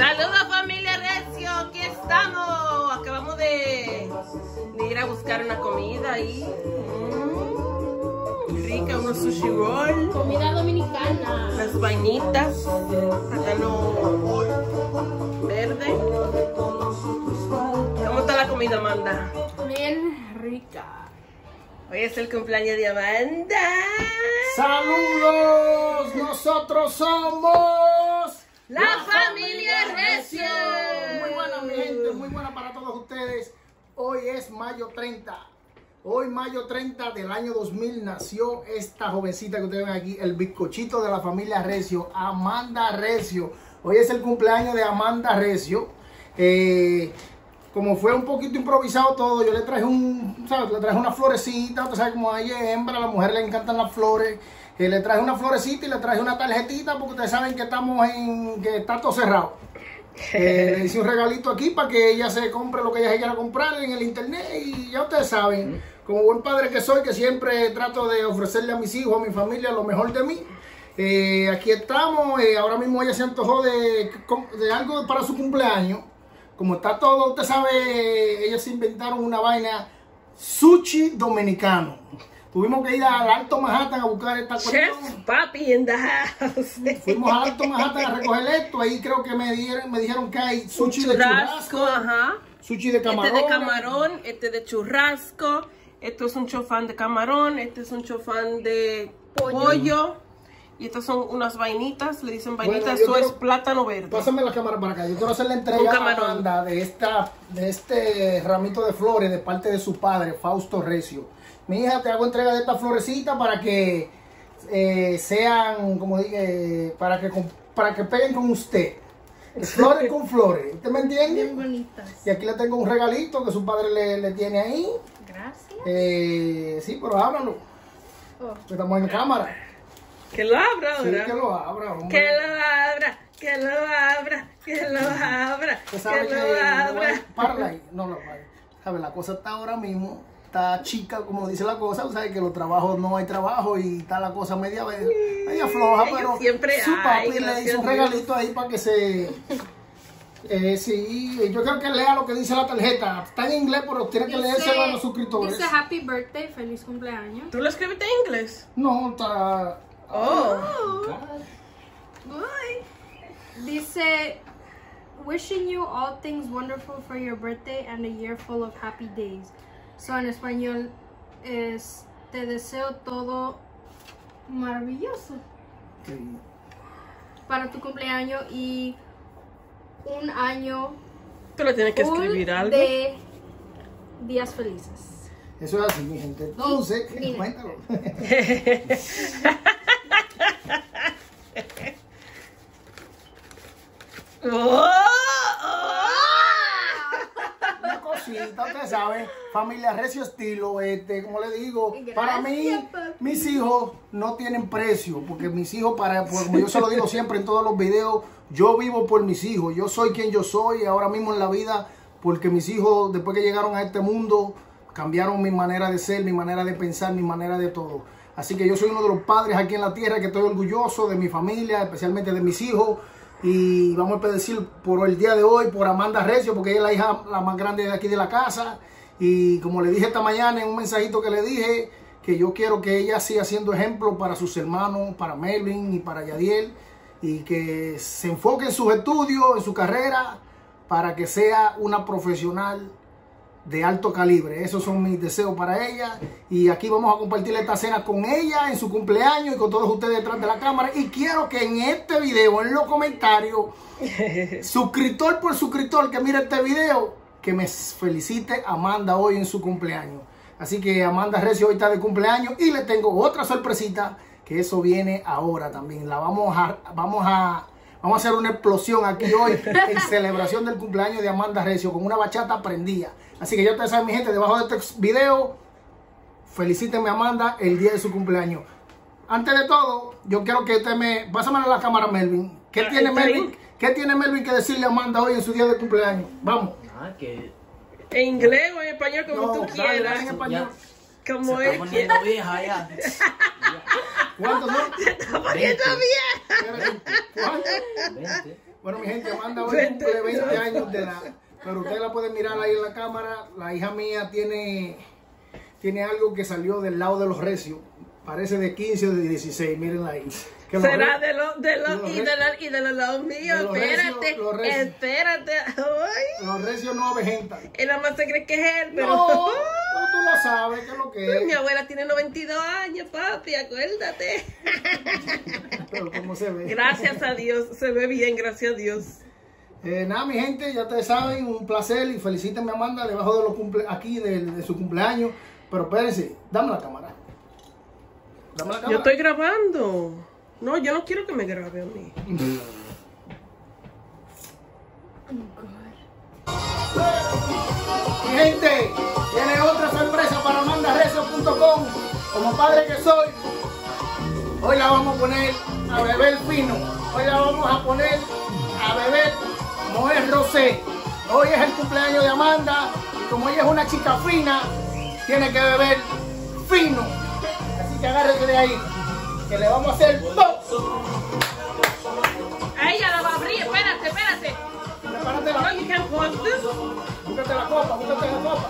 Saludos familia Recio, aquí estamos. Acabamos de ir a buscar una comida ahí. Rica, unos sushi roll. Comida dominicana. Las vainitas. Plátano verde. ¿Cómo está la comida, Amanda? Bien rica. Hoy es el cumpleaños de Amanda. ¡Saludos! Nosotros somos La familia Recio. Muy buena, mi gente, muy buena para todos ustedes. Hoy es mayo 30. Hoy, mayo 30 del año 2000, nació esta jovencita que ustedes ven aquí, el bizcochito de la familia Recio, Amanda Recio. Hoy es el cumpleaños de Amanda Recio. Como fue un poquito improvisado todo, yo le traje le traje una florecita. Usted sabe, como hay hembra, a la mujer le encantan las flores. Le traje una florecita y le traje una tarjetita porque ustedes saben que que está todo cerrado. Le hice un regalito aquí para que ella se compre lo que ella quiera comprar en el internet. Y ya ustedes saben, como buen padre que soy, que siempre trato de ofrecerle a mis hijos, a mi familia, lo mejor de mí. Aquí estamos. Ahora mismo ella se antojó de algo para su cumpleaños. Como está todo, usted sabe, ellos se inventaron una vaina, sushi dominicano. Tuvimos que ir al Alto Manhattan a buscar esta Chef cuestión. Papi in the house. Fuimos al Alto Manhattan a recoger esto. Ahí creo que me dijeron que hay sushi de churrasco, ajá. sushi de camarón. Este de camarón, este de churrasco. Esto es un chofán de camarón. Este es un chofán de pollo. Y estas son unas vainitas, le dicen vainitas, eso es plátano verde. Pásame la cámara para acá. Yo quiero hacer la entrega a Amanda de este ramito de flores de parte de su padre, Fausto Recio. Mi hija, te hago entrega de esta florecita para que sean, como dije, para que peguen con usted. Flores con flores. ¿Usted me entiende? Bien bonitas. Y aquí le tengo un regalito que su padre le tiene ahí. Gracias. Sí, pero ábralo. Estamos en cámara. Que lo abra ahora. Sí, que lo abra, hombre. Que lo abra, que lo abra, que lo abra, Usted que lo abra. Párala ahí, no lo pague. ¿Sabe? La cosa está ahora mismo, está chica, como dice la cosa. Usted sabe que los trabajos no hay trabajo y está la cosa media floja, pero siempre su papi hay, le hizo un regalito ahí para que se... sí, yo creo que lea lo que dice la tarjeta. Está en inglés, pero tiene que leérselo a los suscriptores. Dice Happy Birthday, feliz cumpleaños. ¿Tú lo escribiste en inglés? No, está... Oh. Dice, wishing you all things wonderful for your birthday and a year full of happy days. So en español es, te deseo todo maravilloso para tu cumpleaños y un año Tú le tienes que full escribir algo. de días felices. Eso es así, mi gente. Entonces, cuéntalo. Una cosita, ustedes saben, familia Recio estilo, como le digo, para mí, mis hijos no tienen precio, porque mis hijos, como yo se lo digo siempre en todos los videos, yo vivo por mis hijos, yo soy quien yo soy ahora mismo en la vida, porque mis hijos, después que llegaron a este mundo, cambiaron mi manera de ser, mi manera de pensar, mi manera de todo. Así que yo soy uno de los padres aquí en la tierra que estoy orgulloso de mi familia, especialmente de mis hijos. Y vamos a decir por el día de hoy, por Amanda Recio, porque ella es la hija la más grande de aquí de la casa. Y como le dije esta mañana en un mensajito que le dije, que yo quiero que ella siga siendo ejemplo para sus hermanos, para Melvin y para Yadiel. Y que se enfoque en sus estudios, en su carrera, para que sea una profesional de alto calibre. Esos son mis deseos para ella. Y aquí vamos a compartir esta cena con ella en su cumpleaños y con todos ustedes detrás de la cámara. Y quiero que en este video, en los comentarios, suscriptor por suscriptor que mire este video, que me felicite a Amanda hoy en su cumpleaños. Así que Amanda Recio hoy está de cumpleaños y le tengo otra sorpresita, que eso viene ahora también. Vamos a hacer una explosión aquí hoy en celebración del cumpleaños de Amanda Recio con una bachata prendida. Así que ya ustedes saben, mi gente, debajo de este video, felicítenme a Amanda el día de su cumpleaños. Antes de todo, yo quiero que usted pásame a la cámara, Melvin. ¿Qué tiene Melvin que decirle a Amanda hoy en su día de cumpleaños? Vamos. En inglés o en español, como tú dale, quieras. en español. Como Se él está poniendo quiera. vieja ya. ¿Cuántos son? Se está poniendo bien. ¿Cuántos? 20. Bueno, mi gente, Amanda hoy cumple 20 años de edad. Pero ustedes la pueden mirar ahí en la cámara. La hija mía tiene algo que salió del lado de los recios. Parece de 15 o de 16, mírenla ahí. Será de los lados míos. Espérate, espérate. Ay. Los recios no avejentan. Él nada más se cree que es él, pero no, pero tú lo sabes, que es lo que es. Mi abuela tiene 92 años, papi, acuérdate. Pero cómo se ve. Gracias a Dios, se ve bien, gracias a Dios. Nada, mi gente, ya ustedes saben, un placer y felicítenme a Amanda debajo de los aquí de su cumpleaños. Pero espérense, dame la cámara. Dame la cámara. Yo estoy grabando. No, yo no quiero que me grabe a mí. Mi gente, tiene otra sorpresa para amandarecio.com. Como padre que soy, hoy la vamos a poner a beber fino. Hoy la vamos a poner a beber Moet Rosé. Hoy es el cumpleaños de Amanda y como ella es una chica fina, tiene que beber fino. Así que agárrese de ahí, que le vamos a hacer box. Ella la va a abrir, espérate. Prepárate la. No, you can't pause this. Búscate la copa, búscate la copa.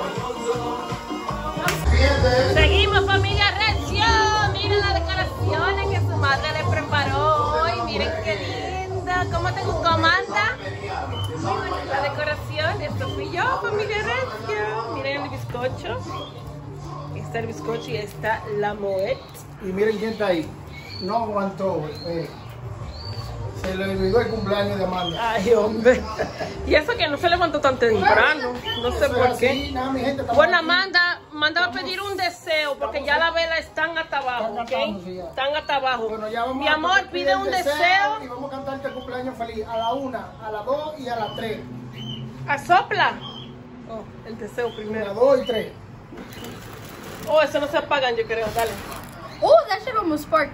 Seguimos, familia Recio. Miren las decoraciones que su madre le preparó hoy. Miren qué linda. ¿Cómo te gustó, Amanda? La decoración. Esto fui yo, familia Recio. Miren el bizcocho. Está el bizcocho y está la Moet. Y miren quién está ahí. No aguantó. Se le olvidó el cumpleaños de Amanda. Ay, hombre. Y eso que no se levantó tan temprano. No sé por qué. Nada, mi gente, bueno, Amanda va a pedir un deseo porque ya las velas están hasta abajo, ¿ok? Están hasta abajo. Bueno, ya vamos mi amor, pide un deseo. Y vamos a cantarte el cumpleaños feliz a la 1, a la 2 y a la 3. ¿Asopla? Oh, el deseo primero. A la 2 y 3. Oh, eso no se apagan, yo creo. Dale. Oh, that shit almost sparked.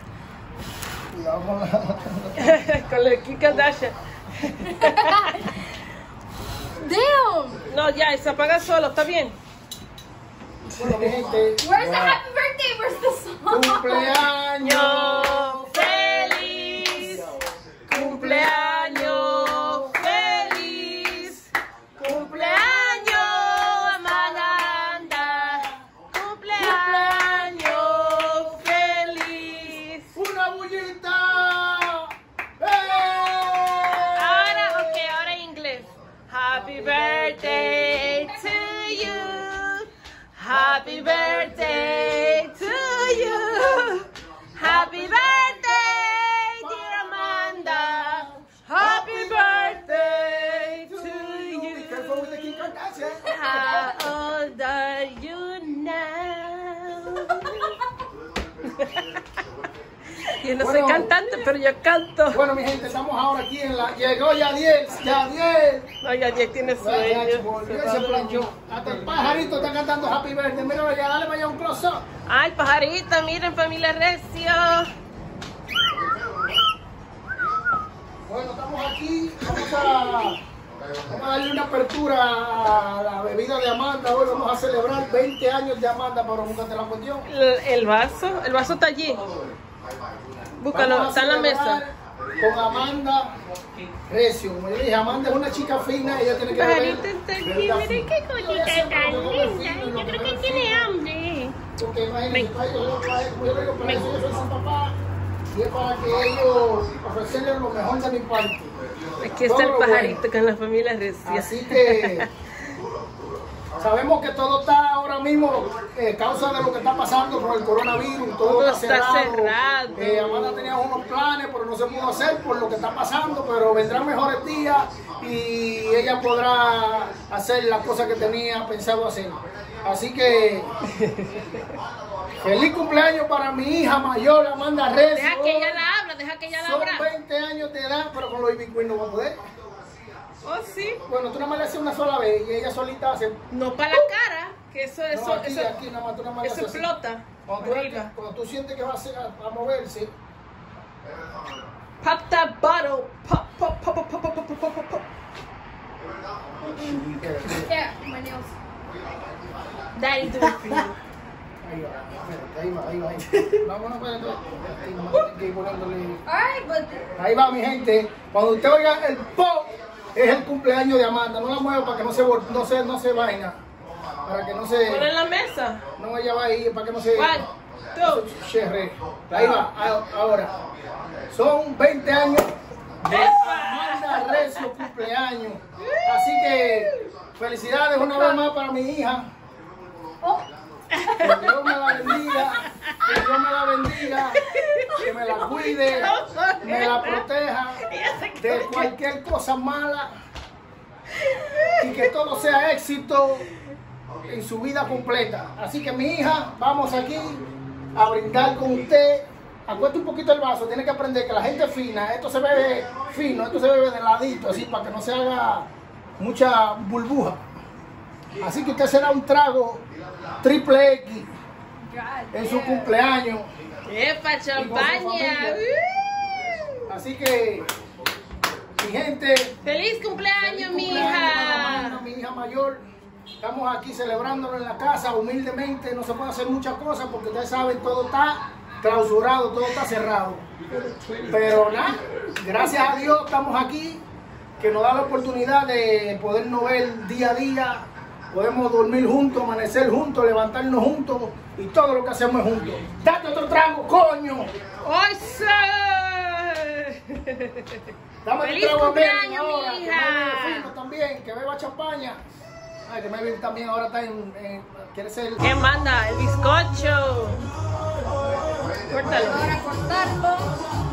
Con la Kim Kardashian. Damn. No, ya, se apaga solo, está bien. Bueno, mi gente. Where's the happy birthday? Where's the song? Cumpleaños feliz. Cumpleaños feliz. Cumpleaños, Amanda. Cumpleaños feliz. Una bullita. Ahora en inglés. Happy birthday to you. Happy birthday to you. Happy birthday, dear Amanda. Happy birthday to you. Careful with the Kim Kardashian. How old are you now? Yo no soy cantante, pero yo canto. Bueno, mi gente, estamos ahora aquí en la... Llegó Yadiel. Yadiel. No, Yadiel tiene sueño. Se planchó. Hasta el pajarito está cantando Happy Birthday. Míralo ya, dale para allá un close up. Ay, pajarito, miren, familia Recio. Bueno, estamos aquí. Vamos a darle una apertura a la bebida de Amanda. Hoy vamos a celebrar 20 años de Amanda, pero búscate la cuestión. El vaso está allí. Búscalo, está en la mesa. Con Amanda Recio. Como yo dije, Amanda es una chica fina, ella tiene que beber. Pajarito está aquí, miren qué cosita tan linda. Yo creo que tiene hambre. Porque imagínate, como yo le digo, para eso yo soy su papá. Y es para que ellos ofrecerles lo mejor de mi parte. Aquí está el pajarito con la familia Recio. Así que sabemos que todo está ahora mismo causa de lo que está pasando con el coronavirus. Todo está cerrado. Amanda tenía unos planes, pero no se pudo hacer por lo que está pasando. Pero vendrán mejores días y ella podrá hacer las cosas que tenía pensado hacer. Así que feliz cumpleaños para mi hija mayor, Amanda Recio. Deja que ella la abra, Son 20 años de edad, pero con los Ivy Queen no va a poder. Oh, sí. Bueno, tú nada más le haces una sola vez y ella solita hace... No para la cara, que eso aquí nada más, tú nada más le haces así. explota. Cuando tú sientes que va a moverse... Pop that bottle. Pop, pop, pop, pop, pop, pop, pop, pop, pop. Yeah, my nails. Daddy do it for you. Ahí va, Ahí va, ahí va. Vámonos para esto. Ahí va, mi gente. Cuando usted oiga el pop, es el cumpleaños de Amanda. No la mueva para que no se vaina. Para que no se... Pon en la mesa. No, ella va ahí para que no se... 1, 2. Cherre. Ahí va, ahora. Son 20 años de Amanda Recio cumpleaños. Así que felicidades una vez más para mi hija. Que Dios me la bendiga, que Dios me la bendiga, que me la cuide, me la proteja de cualquier cosa mala y que todo sea éxito en su vida completa. Así que mi hija, vamos aquí a brindar con usted. Acueste un poquito el vaso, tiene que aprender que la gente fina, esto se bebe fino, esto se bebe de ladito, así para que no se haga mucha burbuja. Así que usted se da un trago triple X en su cumpleaños. ¡Epa, champaña! Así que, mi gente, ¡Feliz cumpleaños, mi hija! Mi hija mayor. Estamos aquí celebrándolo en la casa, humildemente. No se puede hacer muchas cosas porque ustedes saben, todo está clausurado, todo está cerrado. Pero nada, gracias a Dios estamos aquí, que nos da la oportunidad de podernos ver día a día. Podemos dormir juntos, amanecer juntos, levantarnos juntos y todo lo que hacemos es juntos. ¡Date otro trago, coño! ¡Ay, sí! Dame ¡Feliz otro trago a cumpleaños, ahora, mi que hija! Melvin fino también, que beba champaña. Ay, que Melvin también ahora está quiere ser... ¿Qué manda? El bizcocho. Córtalo. Ahora cortarlo.